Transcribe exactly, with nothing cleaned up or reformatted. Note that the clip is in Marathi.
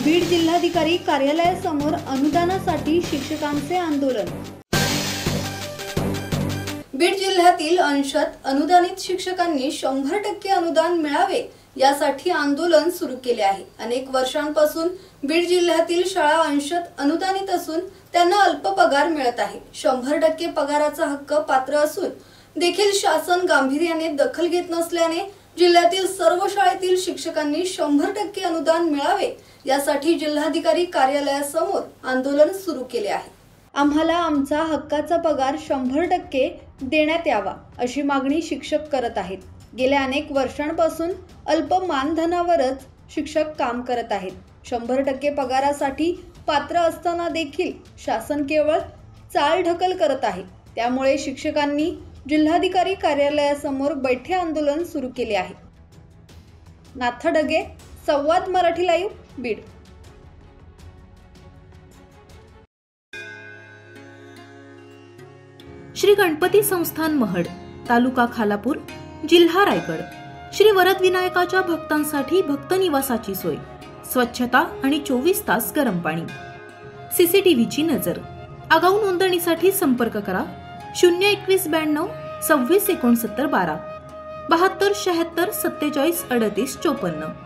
बीड जिल्हाधिकारी कार्यालयासमोर अनुदानासाठी शिक्षकांचे आंदोलन। बीड जिल्ह्यातील अंशतः अनुदानित शिक्षकांनी शंभर टक्के अनुदान मिळावे यासाठी आंदोलन सुरू केले आहे। अनेक वर्षांपासून बीड जिल्ह्यातील शाळा अंशतः अनुदानित असून त्यांना अल्प पगार मिळत आहे। शंभर टक्के पगाराचा हक्क पात्र असून देखील शासन गांभीर्याने दखल घेत नसल्याने जिल्ह्यातील सर्व शाळेतील शिक्षकांनी शंभर टक्के अनुदान मिळावे यासाठी जिल्हाधिकारी कार्यालयासमोर आंदोलन सुरू केले आहे। आम्हाला आमचा हक्काचा पगार शंभर टक्के देण्यात यावा अशी मागणी शिक्षक करत आहेत। गेल्या अनेक वर्षांपासून अल्प मानधनावरच शिक्षक काम करत आहेत। शंभर टक्के पगारासाठी पात्र असताना देखील शासन केवळ चालढकल करत आहे। त्यामुळे शिक्षकांनी जिल्हाधिकारी कार्यालयासमोर बैठे आंदोलन सुरू केले आहे। नाथ डगे, संवाद मराठी लाईव्ह, बीड। श्री गणपती संस्थान महड, तालुका खालापूर, जिल्हा रायगड। श्री वरद विनायकाच्या भक्तांसाठी भक्त निवासाची सोय, स्वच्छता आणि चोवीस तास गरम पाणी, सीसीटीव्हीची नजर। आगाऊ नोंदणीसाठी संपर्क करा शून्य एकवीस ब्याण्णव सव्वीस एकोणसत्तर बारा बहात्तर शहात्तर सत्तेचाळीस अडतीस चोपन्न।